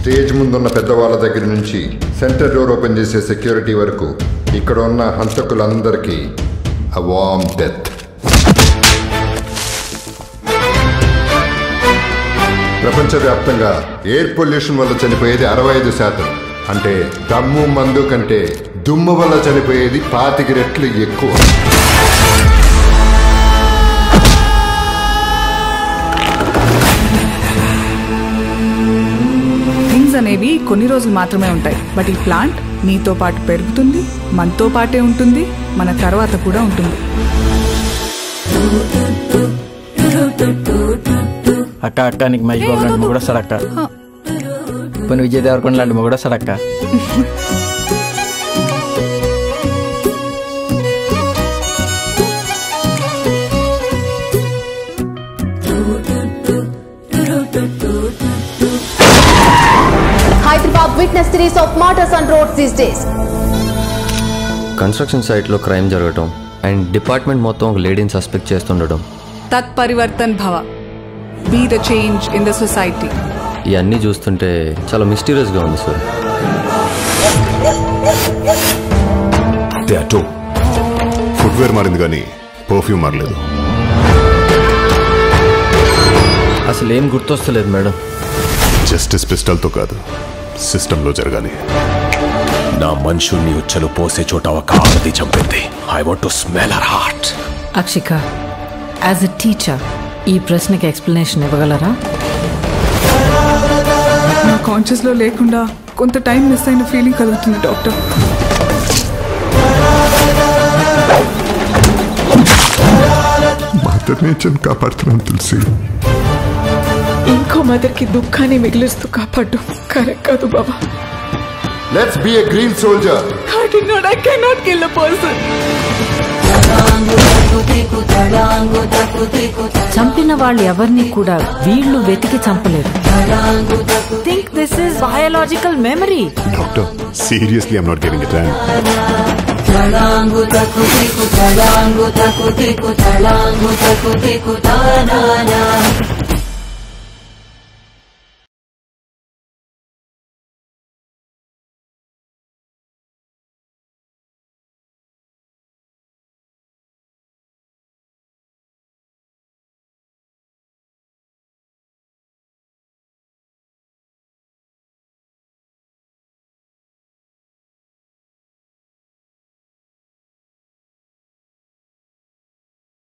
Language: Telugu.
స్టేజ్ ముందున్న పెద్దవాళ్ళ దగ్గర నుంచి సెంటర్ డోర్ ఓపెన్ చేసే సెక్యూరిటీ వరకు ఇక్కడ ఉన్న హంతకులందరికీ a warm death. ప్రపంచవ్యాప్తంగా ఎయిర్ పొల్యూషన్ వల్ల చనిపోయేది 65%. అంటే దమ్ము మందు కంటే దుమ్ము వల్ల చనిపోయేది 25 రెట్లు ఎక్కువ. థింగ్స్ అనేవి కొన్ని రోజులు మాత్రమే ఉంటాయి. బట్ ఈ ప్లాంట్ నీతో పాటు పెరుగుతుంది, మనతో పాటే ఉంటుంది, మన తర్వాత కూడా ఉంటుంది. అక్క అక్క నీకు మహేష్ బాబు లాంటి మొగుడు వస్తాడు అక్క. పని విజయ్ దేవరకొండ లాంటి మొగుడు వస్తాడు అక్క. Hyderabad witnessed series of murders on roads these days. Construction సైట్లో క్రైమ్ జరగటం అండ్ డిపార్ట్మెంట్ మొత్తం ఒక లేడీని సస్పెక్ట్ చేస్తుండటం. తత్ పరివర్తన్ భవ, be the change in the society. ఇవన్నీ చూస్తుంటే చాలా మిస్టీరియస్గా ఉంది సార్. ఫుట్వేర్ మారింది కానీ పర్ఫ్యూమ్ మారలేదు. అసలు ఏం గుర్తొస్తలేదు మేడం. జస్టిస్ పిస్టల్తో కాదు, సిస్టంలో జరగాలి. నా మనుషుల్ని ఉచ్చలు పోసే చోట ఒక ఆడది చంపింది. I want to smell her heart. అక్షిక, యాజ్ ఎ టీచర్ ఈ ప్రశ్నకి ఎక్స్ప్లెనేషన్ ఇవ్వగలరా? నా కాన్షియస్ లో లేకుండా కొంత టైం మిస్ అయిన ఫీలింగ్ కలుగుతుంది డాక్టర్. మదర్ నేచర్ని కాపాడుతున్నాను తులసి. ఇంకో మదర్ కి దుఃఖాన్ని మిగిలిస్తూ కాపాడు కరెక్ట్ కాదు బాబా. Let's be a green soldier. I cannot kill a person. చంపిన వాళ్ళు ఎవరిని కూడా వీళ్ళు వెతికి చంపలేరు. Think this is biological memory. Doctor, seriously I'm not getting it.